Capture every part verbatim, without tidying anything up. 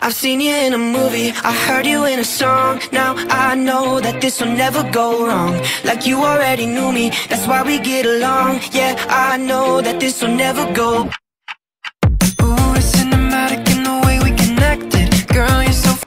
I've seen you in a movie, I heard you in a song. Now I know that this will never go wrong. Like you already knew me, that's why we get along. Yeah, I know that this will never go. Ooh, it's cinematic in the way we connected. Girl, you're so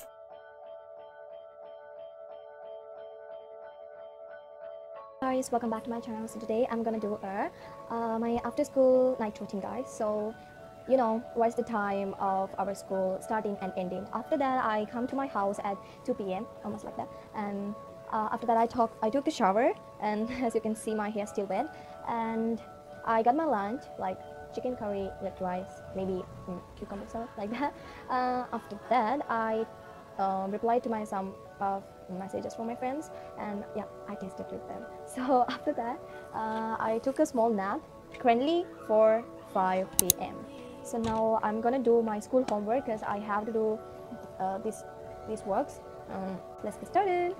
guys, welcome back to my channel. So today I'm gonna do a uh, my after school night routine, guys. So you know what's the time of our school starting and ending. After that I come to my house at two p m almost like that, and uh, after that I talk I took a shower, and as you can see my hair still wet, and I got my lunch like chicken curry with rice, maybe mm, cucumber salad like that. Uh, after that I uh, replied to my some of messages from my friends, and yeah, I tasted with them. So after that uh, I took a small nap, currently for five p m So now I'm gonna do my school homework because I have to do uh, this these works. Um, let's get started.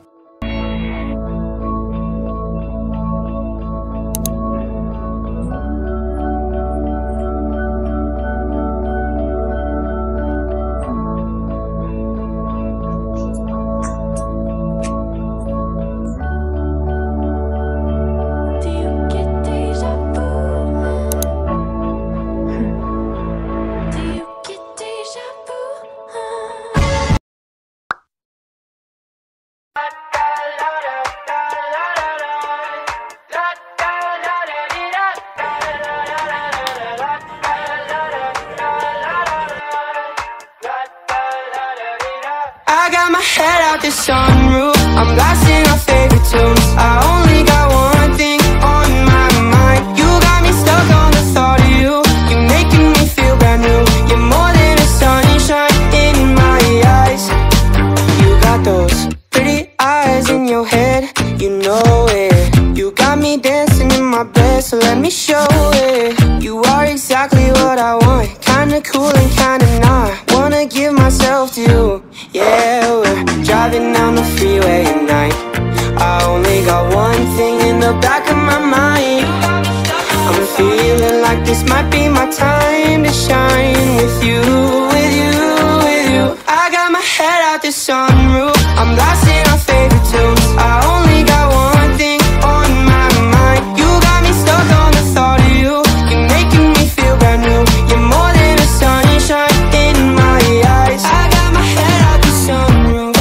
I got my head out the sunroof, I'm blasting our favorite tunes. I only got one thing on my mind. You got me stuck on the thought of you. You're making me feel brand new. You're more than a sunshine in my eyes. You got those pretty eyes in your head, you know it. You got me dancing in my bed, so let me show it. You are exactly what I want, kinda cool and kinda not. Wanna give myself to you. Yeah, we're driving down the freeway at night. I only got one thing in the back of my mind. I'm feeling like this might be my time to shine. With you, with you, with you. I got my head out the sunroof, I'm blasting our favorite tunes. I only got one thing on my mind. You got me stuck on the thought of you. You're making me feel brand new. You're more than a sunshine in my eyes. I got my head out the sunroof.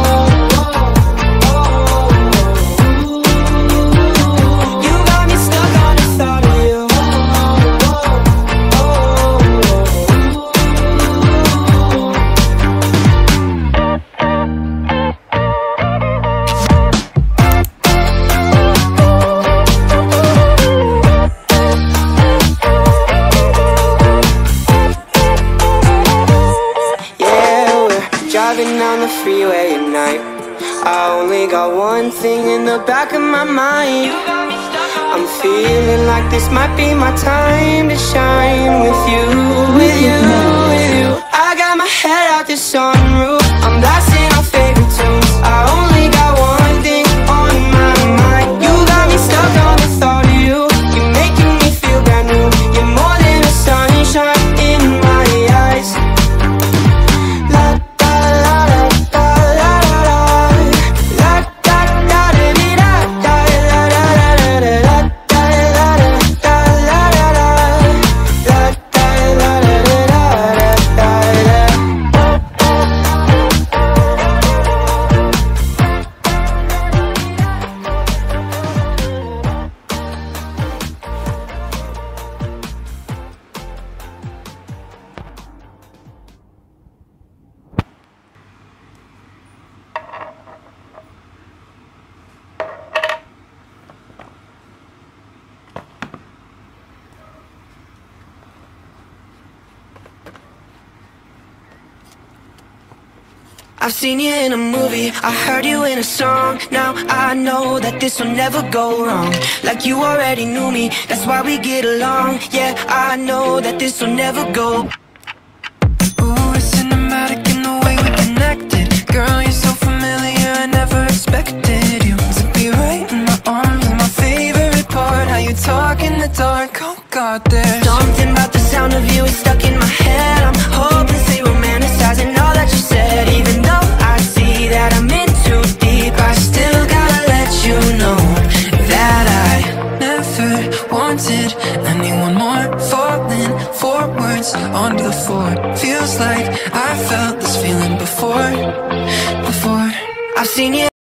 You got me stuck on the thought of you. Driving down the freeway at night. I only got one thing in the back of my mind. I'm feeling like this might be my time to shine. With you, with you, with you. I got my head out the sunroof, I'm blasting our favorite tunes. I only got one thing on my mind. You got me stuck on the thought of you. You're making me feel brand new. You're more than a sunshine in my eyes. I've seen you in a movie, I heard you in a song. Now I know that this will never go wrong. Like you already knew me, that's why we get along. Yeah, I know that this will never go. Ooh, it's cinematic in the way we connected. Girl, you're so familiar, I never expected you to be right in my arms. My favorite part, how you talk in the dark. Oh God, there's something about the sound of you, it's stuck in my head. I'm hopelessly romanticized. never wanted anyone more. Falling forwards onto the floor. Feels like I felt this feeling before, before. I've seen you